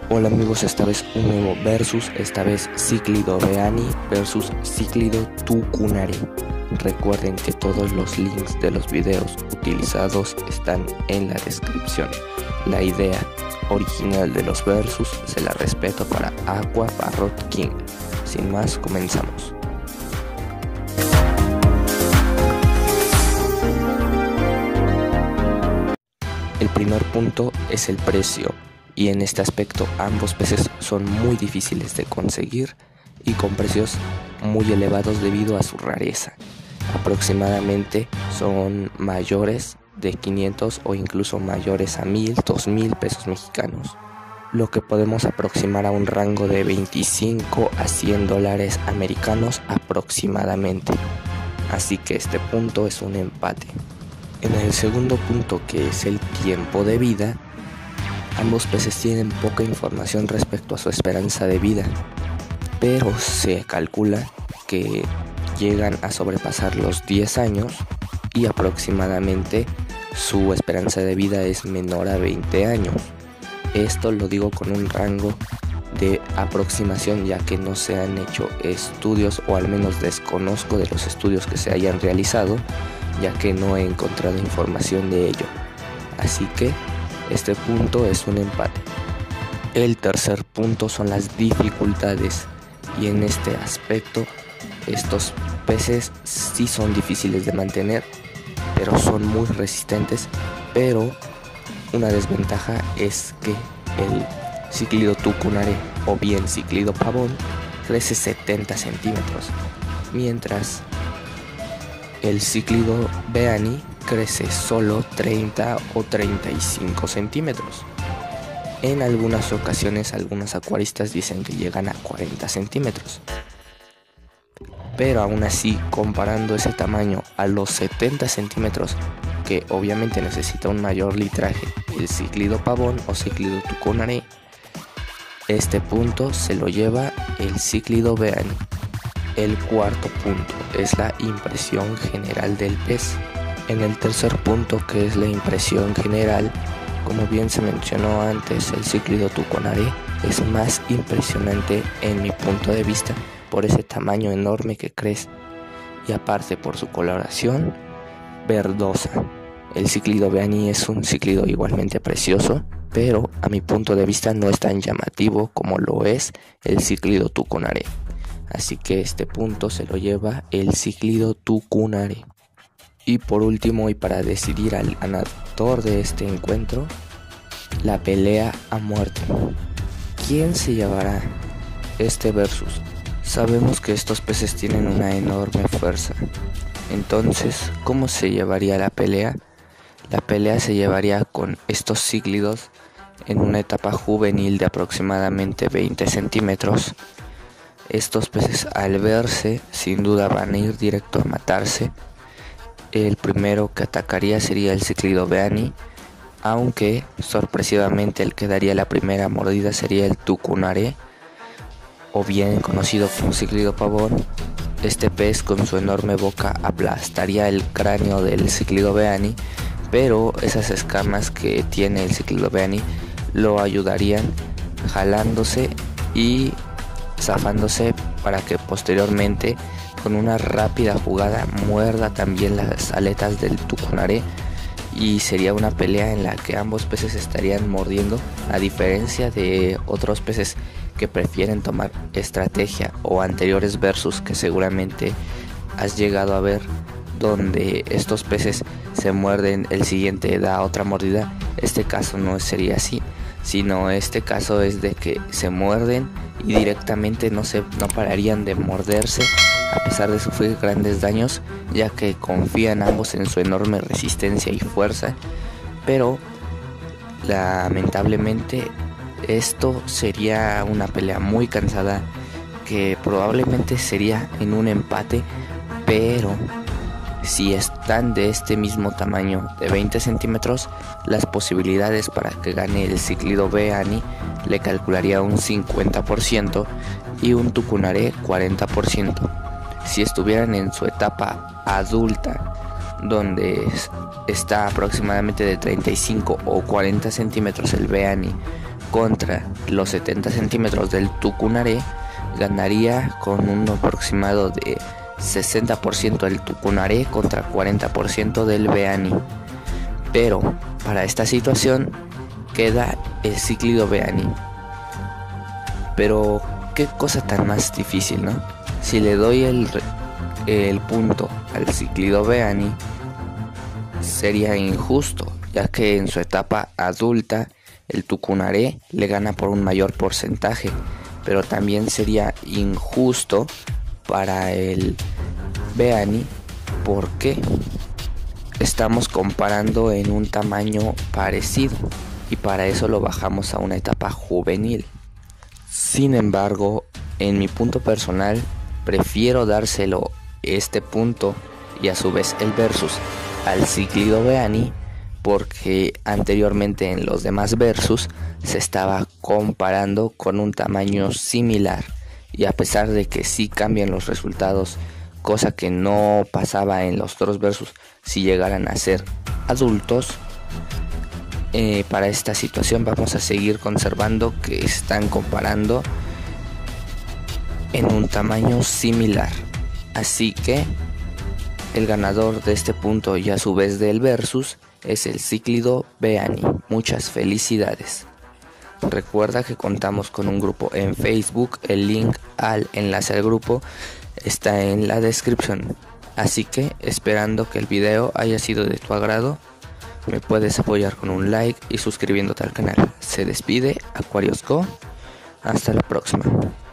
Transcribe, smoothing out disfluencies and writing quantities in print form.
Hola amigos, esta vez un nuevo versus, esta vez Cíclido Beani versus Cíclido Tucunaré. Recuerden que todos los links de los videos utilizados están en la descripción. La idea original de los versus se la respeto para Aqua Parrot King. Sin más, comenzamos. El primer punto es el precio, y en este aspecto ambos peces son muy difíciles de conseguir y con precios muy elevados debido a su rareza. Aproximadamente son mayores de 500 o incluso mayores a 1000, 2000 pesos mexicanos, lo que podemos aproximar a un rango de 25 a 100 dólares americanos aproximadamente. Así que este punto es un empate. En el segundo punto, que es el tiempo de vida, ambos peces tienen poca información respecto a su esperanza de vida, pero se calcula que llegan a sobrepasar los 10 años y aproximadamente su esperanza de vida es menor a 20 años. Esto lo digo con un rango de aproximación, ya que no se han hecho estudios, o al menos desconozco de los estudios que se hayan realizado, ya que no he encontrado información de ello. Así que este punto es un empate. El tercer punto son las dificultades, y en este aspecto estos peces sí son difíciles de mantener, pero son muy resistentes. Pero una desventaja es que el Cíclido Tucunaré o bien Cíclido pavón crece 70 centímetros, mientras el Cíclido Beani crece solo 30 o 35 centímetros. En algunas ocasiones algunos acuaristas dicen que llegan a 40 centímetros. Pero aún así, comparando ese tamaño a los 70 centímetros, que obviamente necesita un mayor litraje el Cíclido pavón o Cíclido Tucunaré, este punto se lo lleva el Cíclido Beani. El cuarto punto es la impresión general del pez. En el tercer punto, que es la impresión general, como bien se mencionó antes, el Cíclido Tucunaré es más impresionante en mi punto de vista por ese tamaño enorme que crece, y aparte por su coloración verdosa. El Cíclido Beani es un cíclido igualmente precioso, pero a mi punto de vista no es tan llamativo como lo es el Cíclido Tucunaré. Así que este punto se lo lleva el Cíclido Tucunaré. Y por último, y para decidir al ganador de este encuentro, la pelea a muerte. ¿Quién se llevará este versus? Sabemos que estos peces tienen una enorme fuerza. Entonces, ¿cómo se llevaría la pelea? La pelea se llevaría con estos cíclidos en una etapa juvenil de aproximadamente 20 centímetros. Estos peces, al verse, sin duda van a ir directo a matarse. El primero que atacaría sería el Cíclido Beani, aunque sorpresivamente el que daría la primera mordida sería el Tucunaré, o bien conocido como Cíclido pavón. Este pez con su enorme boca aplastaría el cráneo del Cíclido Beani, pero esas escamas que tiene el Cíclido Beani lo ayudarían jalándose y zafándose para que posteriormente, con una rápida jugada, muerda también las aletas del Tucunaré, y sería una pelea en la que ambos peces estarían mordiendo, a diferencia de otros peces que prefieren tomar estrategia, o anteriores versus que seguramente has llegado a ver, donde estos peces se muerden, el siguiente da otra mordida. Este caso no sería así, sino este caso es de que se muerden y directamente no pararían de morderse a pesar de sufrir grandes daños, ya que confían ambos en su enorme resistencia y fuerza. Pero lamentablemente esto sería una pelea muy cansada, que probablemente sería en un empate, pero si están de este mismo tamaño de 20 centímetros, las posibilidades para que gane el Cíclido Beani le calcularía un 50% y un Tucunaré 40%. Si estuvieran en su etapa adulta, donde está aproximadamente de 35 o 40 centímetros el Beani contra los 70 centímetros del tucunaré, ganaría con un aproximado de 60% del tucunaré contra 40% del beani. Pero para esta situación queda el cíclido beani. Pero qué cosa tan más difícil, ¿no? Si le doy el punto al cíclido beani, sería injusto, ya que en su etapa adulta el tucunaré le gana por un mayor porcentaje, pero también sería injusto para el beani porque estamos comparando en un tamaño parecido y para eso lo bajamos a una etapa juvenil. Sin embargo, en mi punto personal, prefiero dárselo este punto y a su vez el versus al cíclido beani, porque anteriormente en los demás versus se estaba comparando con un tamaño similar, y a pesar de que sí cambian los resultados, cosa que no pasaba en los otros versus si llegaran a ser adultos, para esta situación vamos a seguir conservando que están comparando en un tamaño similar. Así que el ganador de este punto y a su vez del versus es el cíclido beani. Muchas felicidades. Recuerda que contamos con un grupo en Facebook. El link al enlace al grupo está en la descripción. Así que esperando que el video haya sido de tu agrado, me puedes apoyar con un like y suscribiéndote al canal. Se despide Aquarius Go. Hasta la próxima.